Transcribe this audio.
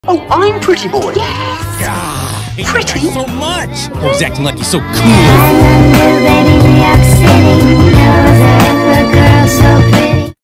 Oh, I'm Pretty Boy. Yes! Pretty? So much! Oh, he's acting like he's so cool. I'm a new baby New York City.